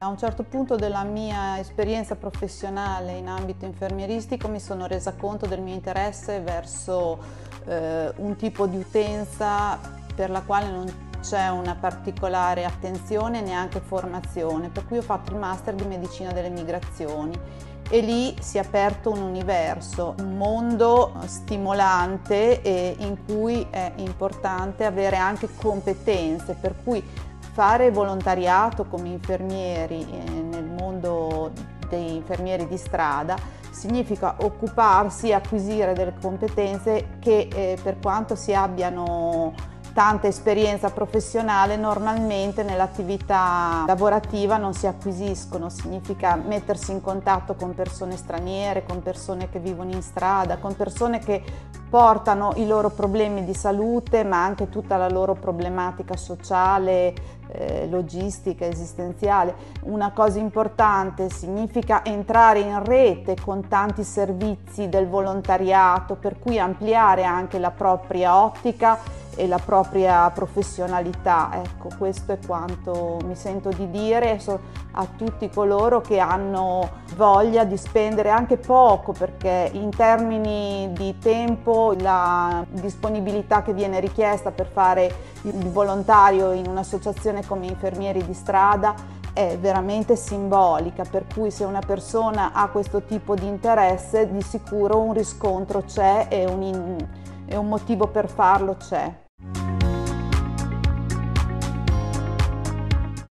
A un certo punto della mia esperienza professionale in ambito infermieristico mi sono resa conto del mio interesse verso un tipo di utenza per la quale non c'è una particolare attenzione e neanche formazione, per cui ho fatto il master di medicina delle migrazioni e lì si è aperto un universo, un mondo stimolante e in cui è importante avere anche competenze, per cui fare volontariato come infermieri nel mondo dei infermieri di strada significa occuparsi e acquisire delle competenze che per quanto si abbiano tanta esperienza professionale normalmente nell'attività lavorativa non si acquisiscono. Significa mettersi in contatto con persone straniere, con persone che vivono in strada, con persone che portano i loro problemi di salute ma anche tutta la loro problematica sociale, logistica, esistenziale. Una cosa importante significa entrare in rete con tanti servizi del volontariato, per cui ampliare anche la propria ottica e la propria professionalità. Ecco, questo è quanto mi sento di dire a tutti coloro che hanno voglia di spendere anche poco, perché in termini di tempo la disponibilità che viene richiesta per fare il volontario in un'associazione come Infermieri di Strada è veramente simbolica, per cui se una persona ha questo tipo di interesse di sicuro un riscontro c'è e un motivo per farlo c'è.